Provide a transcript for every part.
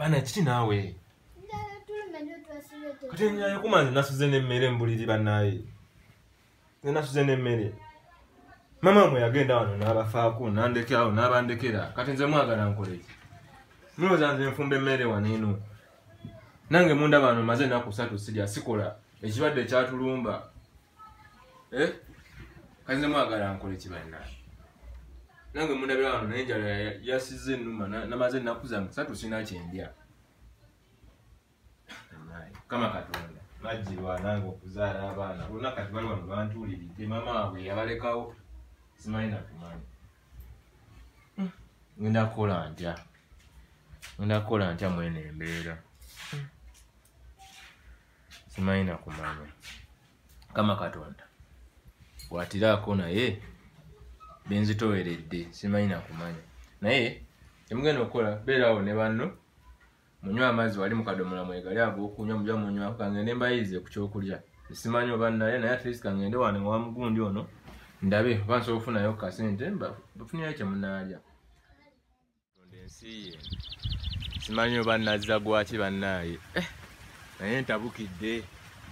bana kiti naawe kati nyayo kumanzi nasuze n'emmere mbuliri bannaye nasuze n'emmere mama mwe yagenda wano n'abafaako nandeke awo n'abandekera kati nze mwagala nkoleki mulowooza nze nfumba emmere wano eno nange mundaba wano maze ennaku 3 sirya sikola ekirwadde kyatulumba kati nze mwagala nkoleki bannaye nange mundabira wano naye enjala yasize ennuma namaze ennaku zange 3 sirina kyendya kama Katonda majjirwa nange okuzaala abaana oluna kati bali wano bantuuliridde mama waabwe yabalekawo simanyi nakumanya ngenda kukola ntya mwene embeera simanyi nakumanya kama Katonda watiraako naye benzitoweredde simanyi nakumanya naye emugenda okukola beerawo ne banno munywa amazzi wali mu kadomola mwegali ag'okunywa mujja munywa kangende mbayize ku kyokulya simanyi oba naye naye at least kangende wano wa mugundi ono ndabe oba nsobola okufunayo kasente bafunirayo kye munaalya ensi ye simanyi oba nazza gwaki bannaaye naye ntabukidde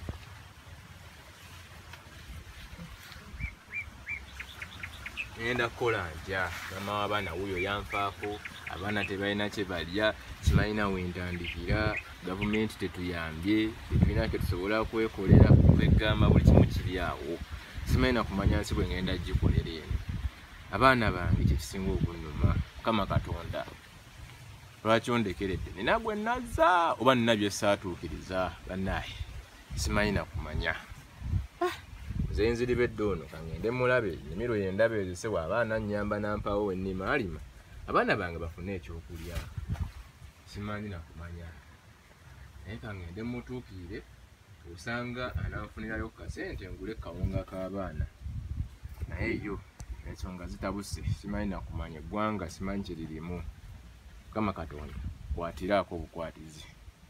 ngenda kukola ntya mama w'abaana wuuyo yanfaako abaana tebalina kye balya simalina wentandikira gavumenti tetuyambye tetulina kye tusobola kwekolera kwegamba buli kimu kiri awo simalina kumanya nsi bwe ngenda gikolera eno abaana bange kyekisinga okunnuma kama Katonda lwaki ondekeredde nina gwe nazza oba nina bye saatuukiriza bannaaye simalina kumanya nze nziribedde ono kangende mulabe ennimiro yendaba ezisebwa abaana nnyamba nampawo wennimaalima abaana bange bafune ekyokulya simanyi nakumanya naye kangende mutuukire osanga ananfunirayo kasente ngule kawunga k'abaana naye yo ensonga zitabuse simanyi nakumanya eggwanga simanyi kiririmu kama Katonda kwatiraako obukwatizi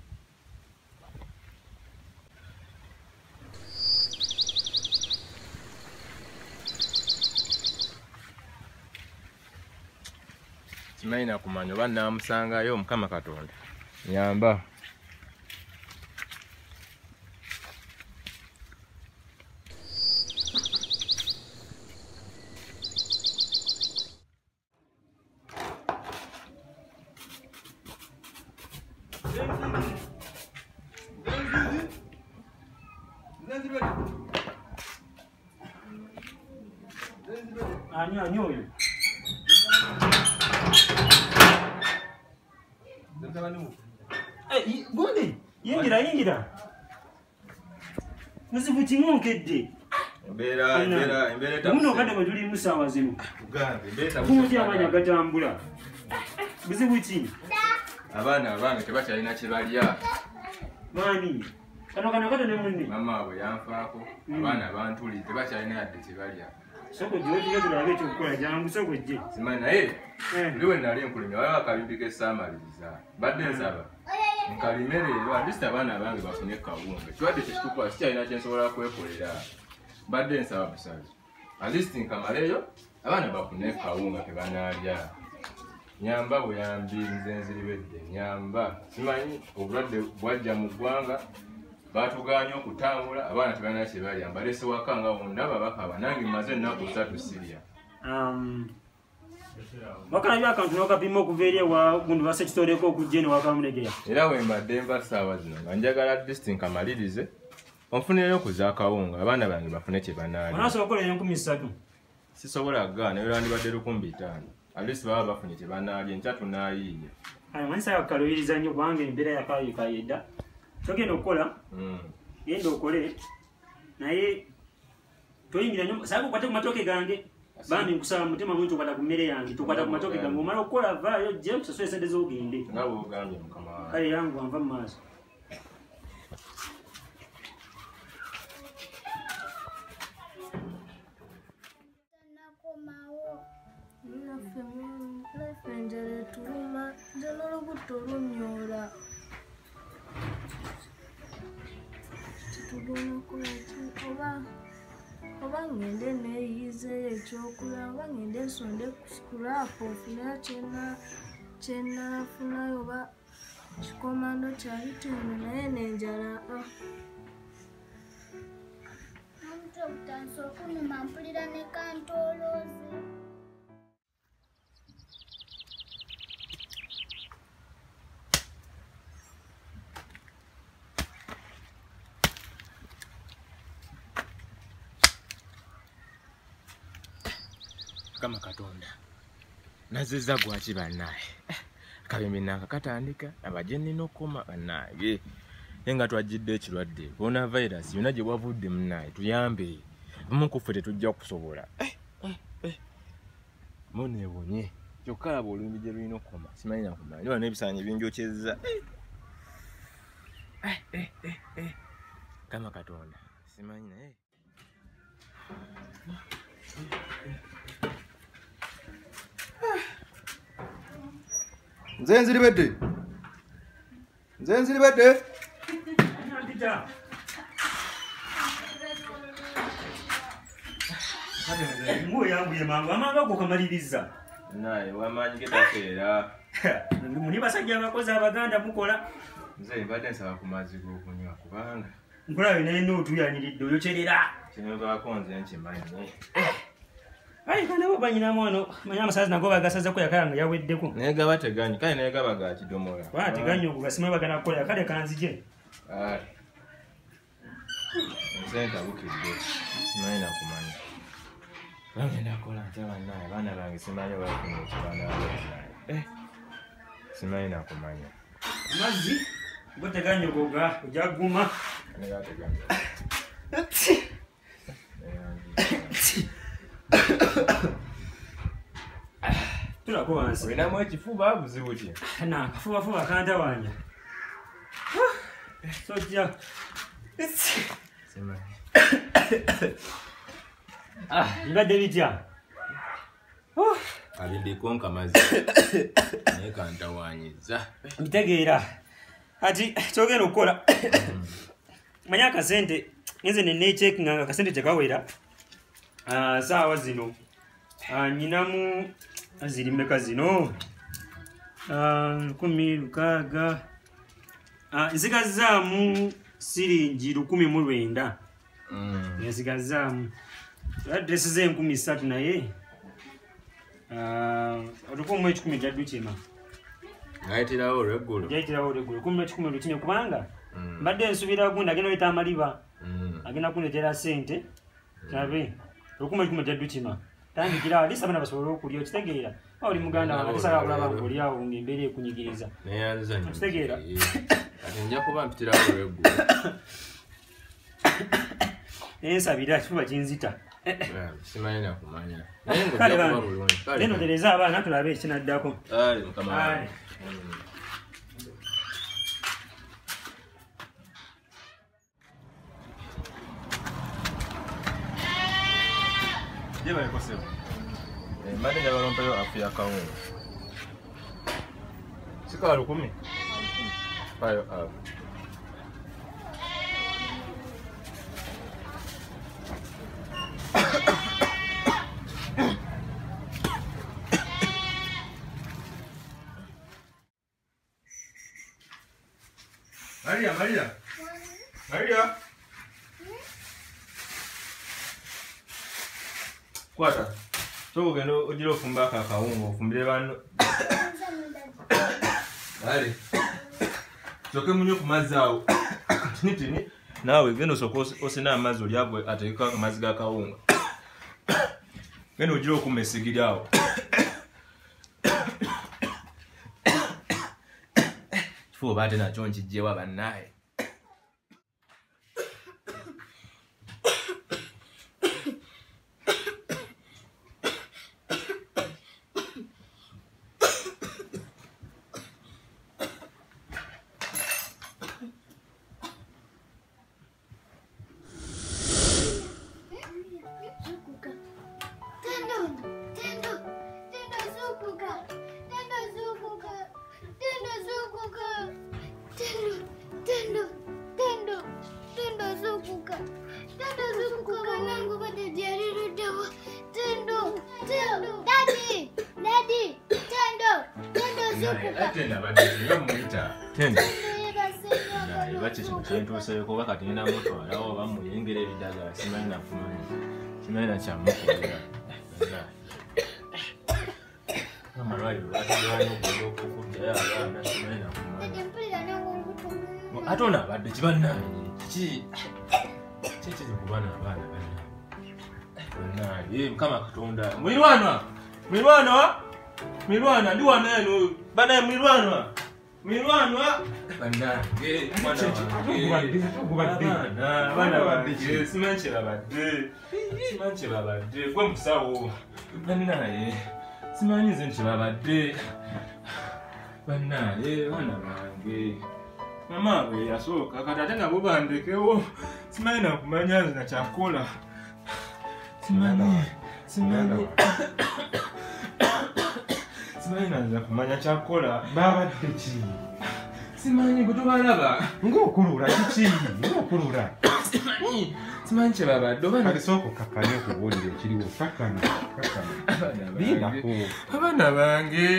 simanyi nakumanya oba namusangayo Mukama Katonda nyamba anyoyo Gundi, yingira. Muzibu kingonkedde. Embeera. Muno kadde bwe tuli musaawa zino. Kumutya amanya gatambula. Muzibu ki? Abaana tebakyalina kye balya. Maani. Kano kata ne munne. Mama bwe yanfaako. Abaana bantuli tebakyalina yadde kye balya. Soko jjo tulabe ekyokukola jangu soko jje. Simanyi naye. Liwe nali enkulimya waliwo akabimbi k'esaamaliriza. Badde nsaba. Nkalimerero atleast abaana bange bafune kawunga ekirwadde kyekitukuba sikyalina kyensobola kwekolera badde nsaba busazi at least nkamaleyo abaana bafune kawunga kebanaalya nyamba buyambi nze nziribedde nyamba simanyi obulwadde bwajja mu ggwanga batuganya okutambula abaana tebalina kye balya mbalese waka nga wondaba bakaba nange maze ennaku 3 sirya wakana byakantu n'okapima okuva eri ewa gundi basekitoleko okujja eno wakamulegeya era wembadde mba ssaawa zino nga njagala distinct nkamalirize onfunireyo okuza akawunga abaana bange bafune kye banaalya onasobola okukola 13 sisobola gaana era wandibadde 15 at least baba bafunye kye banaalya enkya tunaayiiya manyisa yakaluyiriza nnyo kubanga embeera yakayedda togenda okukola genda okole naye toyingira nnyo saako okwate ku matooke gange bambi nkusaba mutima muntu kwata ku mmere yange tukwata ku matooke gange omala okukola vaayo gye kusasula esente z'ogende nga bw'ogambye mukama wange kale yangu anva mu maaso enjala etuluma nze n'olubuto lunnyola titugenda kukolaki oba ngende neeyizeeyo ekyokulya oba ngende nsonde ku sikulapu ofuna kyenafunayo oba Kikomando kyali teno naye n'enjala. Omuntu obutandise okunuma mpulira ne kantolooze. Kama Katonda nazizza gwaki bannaye akabimbi nanga katandika abajje nnina okukoma bannaye nga twajjidde ekirwadde coronavirus yonna gye bwavudde munnaye tuyambe bumu ku ffe tetujja kusobola muneebonye kyokka laba olumbi gye lulina okukoma simanyi nakumanya wano ebisaanyi binjokyezza Kama Katonda simanyi naye Nze nziribedde. Ngo yangu ye mangu amanga ko kamaliriza. naye wamaanyi getakeera Muni basajja abakozi abaganda mukola. nze mbadde nsaba ku mazzi g'okunywa kubanga Nkola bino eno otuyaniridde oyokyerera. kino baako nze nkimanyi Ai kana baba nyina mwono manya amasazi nago bagasaza ko yakanga yaweddeko. naye gaba teganyi kale naye gaba ga kidomola Bati ganyo kugasima bagana kola kale kanzije. nze ntabukidde simanyi nakumanya bagenda kola nte bannaye abaana bange simanyi bafunye ekibaana simanyi nakumanya Mazzi bote ganyo goga ojaguma. negateganya Tulako wansi. olinamu ekifuba buzibu ki Na kafuba kanta wanya. Sojja. simanyi Ngade bitya. abindikonka mazzi naye kantawanyiza Mitegeera. Ati kyogenda okukola. Manya akasente ngenze ne check nga akasente kyekawera. Saawa zino. Nyinamu ziri mmeka zino. 16. Nzigazaamu siringi 19. Nzigazaamu. Adresi ze 13 naye. Olukumu 10 jaddu kima. ngayitirawo olweggulo Jaitirawo olweggulo 10 lukinye kubanga mbadde nsubira gundi agenda oyita amaliba agenda kundeetera ssente kyabe 10 jaddu kima tandikira alisa abana basobole okulya okitegeera oli muganda wange tisala kulaba ng'oliawo ng'embeera ekunyigiriza neyanzanyo okitegeera kati nja kuba mpitirawo olweggulo naye nsabira kifuba kinzita simanyi nakumanya naye kale ngojja kuba bange bulungi nenotereza abaana tulabe ekinaddako mukama wange je balekosebo mbadde njabalompeyo afu yakawunga sika 10 payo afu Maria. Kwata. Tugenda ojira ofumba akawunga ofumbire bano. Ali. Soke munyo ku mazzi awo. Tini nawe genda osoko osina amazzi oli agwe ateeka amazzi ga kawunga. Genda ojira okumesigiri awo. Kifo baate nakyo nkijjewa bannaye. Tendo. ate nabadde muyita tenda baki kino kyentuuseeko oba kati ngenda mutwalawo oba muyengera ebidagala simanyi nakumanya simanyi nakyamukolera amalwaliro lwatulwana okuza okukuddayo abaana simanyi nakumanya ate ono abadde kibannaye kiki kiri kubana abaana bannaye mukama katonda mwirwana ndi wano eno banaye mwirwana bannange abaana bange simanyi kyebabadde gwe musawo bannaye simanyi nze kyebabadde bannaye baana bange mama bwe yasooka kati ate nabo bandekewo simanyi nakumanya nze nakyakukola simanyi naza kumanya kyakukola babadde ki simanyi bwe tubalaba ng'okulula kiki ng'okulula simanyi kyebabadde oba alisooka okakkane okubuulira ekiriwo kakkana lindako abaana bange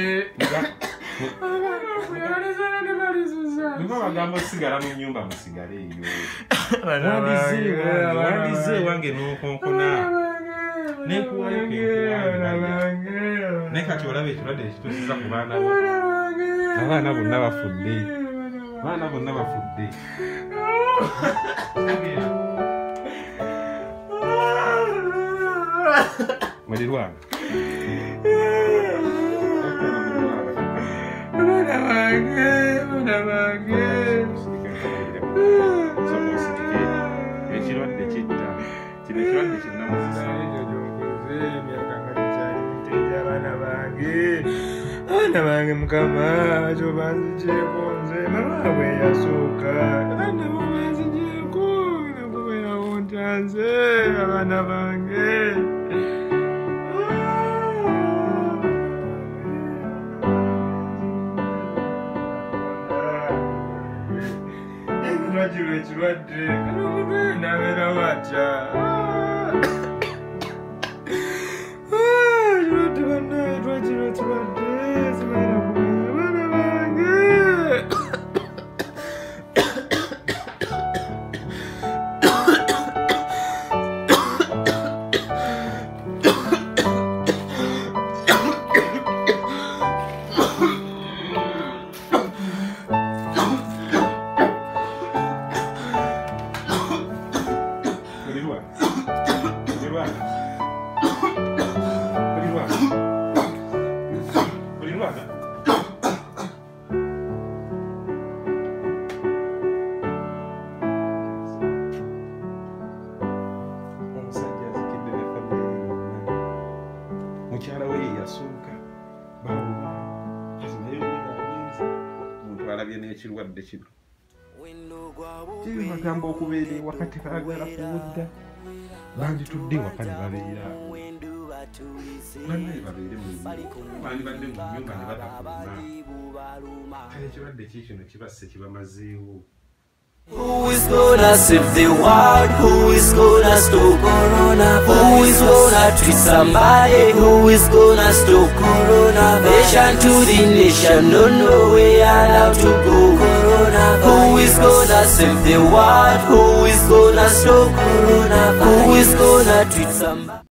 niba bagamba osigala mu nnyumba musigale eyo Abaana wandize wange n'okonkona nekuwayo kenkuwayo naye kati olaba ekirwadde ekituusiza ku baana bo abaana bonna bafudde mulirwana ekirwadde kitta kino ekirwadde abaana bange mukama kyobanzigyeko nze mama bwe yasooka abaana bo banzigyeko nakubeerawo ntanze abaana bange ekiragiro ekirwadde kati omugenda abeerawo atya ekirwadde bannaye twakiro ekirwadde simanyi nakumanya abaana bange mukyala we yeyasooka omuntu alabye n'ekirwadde kino bagamba okubeera wakati baagala kuwudda banditudde waka ne babeera bannaye babeere bandibadde mu nnyumba ne batakuluma kale ekirwadde kikino kibasse kibamazeewo. Who is gonna save the world? Who is gonna stop Corona? Who is gonna treat somebody? Who is gonna stop Corona? Nation to the nation, no we are allowed to go Corona. Who is gonna save the world? Who is gonna stop Corona? Who is gonna treat somebody?